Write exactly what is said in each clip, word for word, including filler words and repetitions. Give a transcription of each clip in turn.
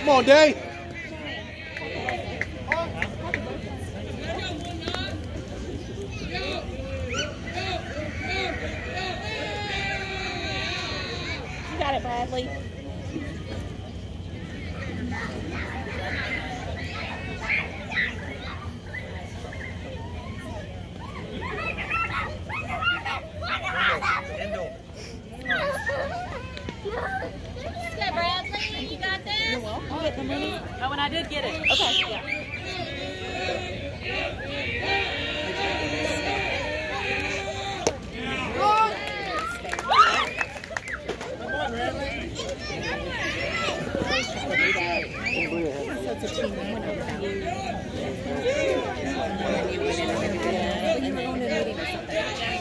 Come on, Day. You got it, Bradley. Good, Bradley. You got this? You're welcome. I'll get the money. Oh, and I did get it. Okay, yeah. Come on, Bradley. Such a team win over that. You were going to a meeting or something.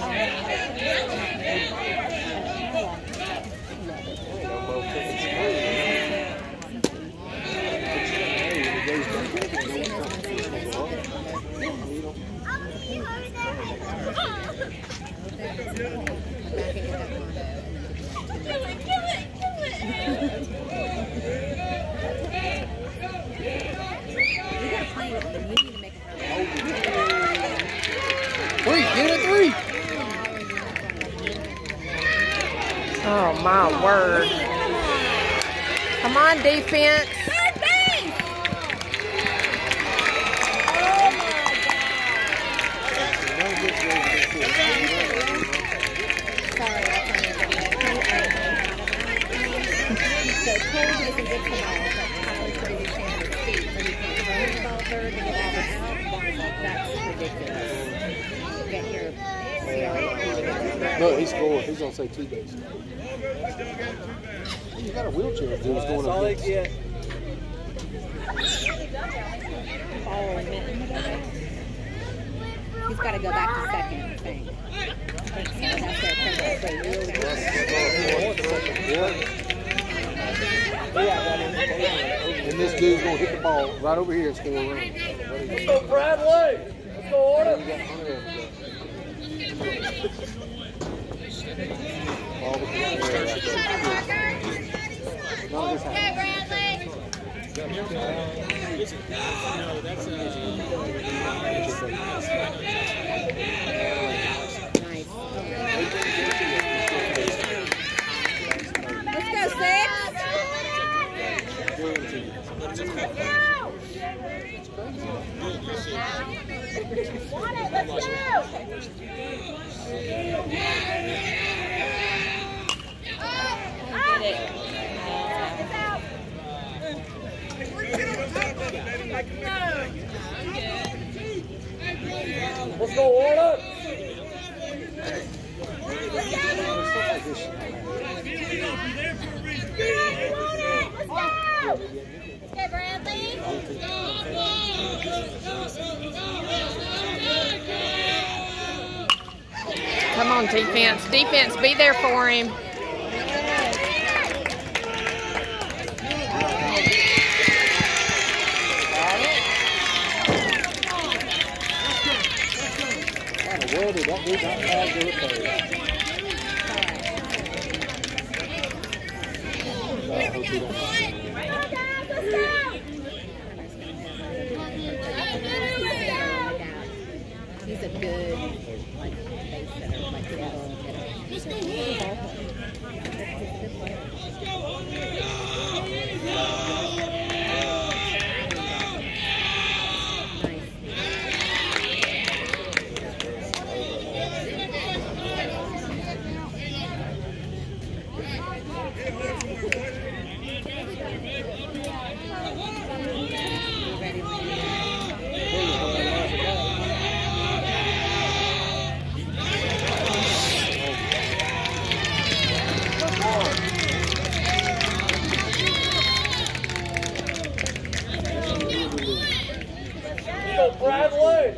Three, get it three. Oh my word. Come on, defense. So Cole doesn't get the ball, but Tyler's pretty good chance of feet, so he can't run the ball third to get all this out. That's ridiculous. Get your C R A together. No, he scored. He's gonna say two days. You got a wheelchair. Dude, it's going up. That's all they get. He's got to go back to second, I think. I think so. That's their And this dude's gonna hit the ball right over here and score a run. Let's go, Bradley. Let's go, order. Okay, Bradley. Let's go, six. Let's go. Let's go, order. Okay, Bradley. Come on, defense. Defense, be there for him. Well, did that dude not have to do it? He's a good, like, base setter, like, Bradley.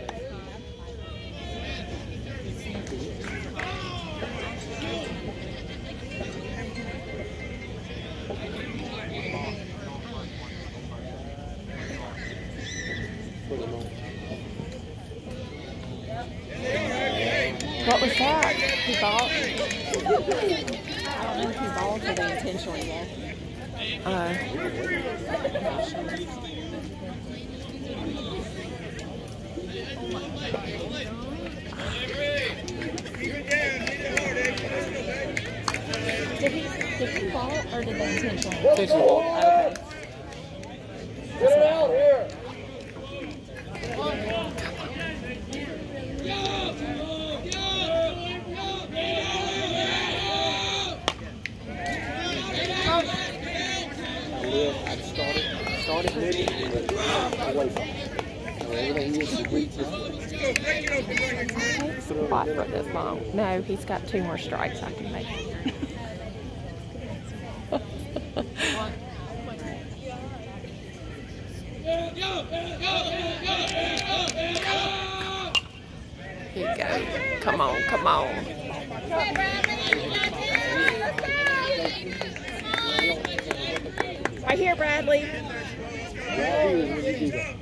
What was that? He bought? I don't know if he balled or they intentionally did. Uh, Did he, did he fall or did they intentionally? Intentional walk. Okay. Get it out here. I live, I started, started with it and went away from it. And everything he is, he reads his Spot for this long. No, he's got two more strikes I can make. Here you go. Come on, come on. Okay, Bradley, you got this. Let's go. Right here, Bradley. right here is when you do that.